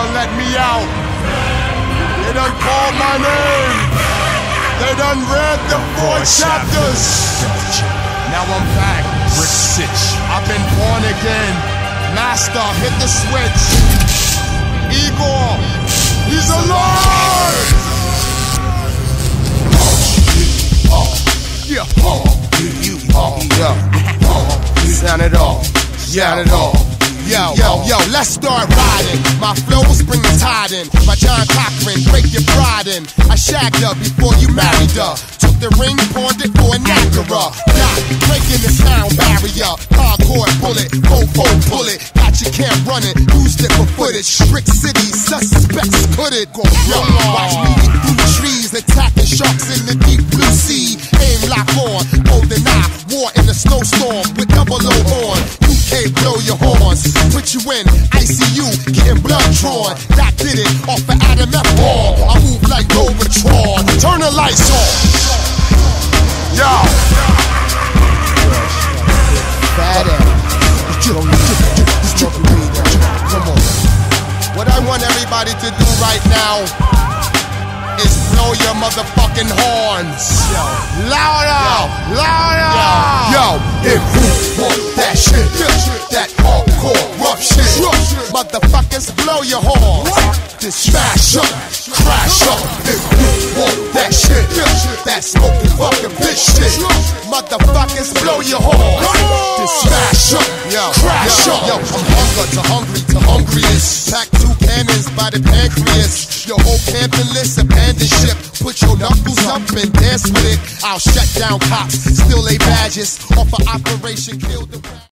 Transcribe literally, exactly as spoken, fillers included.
done let me out. They done called my name. They done read the four chapters. Now I'm back. Rick Sitch. I've been born again. Master, hit the switch. Igor, he's alive. Yeah, you, yo, sound it off, sound it off. Yo, yo, yo, let's start riding. My flows bring the tide in. My John Cochran, break your pride in. I shagged her before you married her. Took the ring, pawned it for a Niagara. Not breaking the sound barrier. Hardcore bullet, fofo bullet. Got your camp running, used it for footage. Brick City, suspects could it go wrong? Watch me eat through trees, attacking sharks in the deep blue sea. Aim lock on, golden eye, war in the snowstorm with double O on. U K blow your horns. Put you in I C U, getting blood drawn. That did it off of Adam F. Ball. I move like Robotron. Turn the lights on. Yo. Fat ass. Come on. What I want everybody to do right now is blow your motherfucking horns. Yo. Louder, yo. Louder. Yo, yo. If you want that shit, that hardcore rough shit, motherfuckers blow your horns. Just smash up, crash up. If you want that shit, that smoking fucking bitch shit, motherfuckers blow your horns. Just smash up, crash up. Yo, I'm hunger to hungry to hungriest. Pack two cannons by the pancreas. Your whole camping list abandoned ship. Put your knuckles up and dance with it. I'll shut down cops, still lay badges off of Operation Kill the